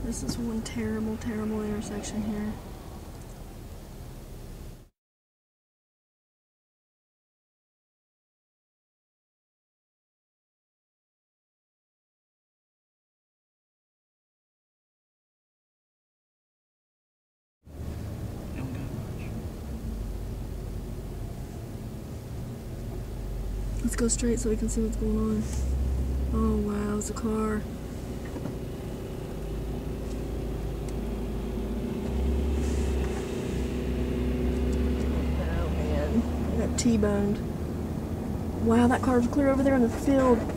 This is one terrible, terrible intersection here. Let's go straight so we can see what's going on. Oh wow, it's a car. Oh man, I got T-boned. Wow, that car's clear over there in the field.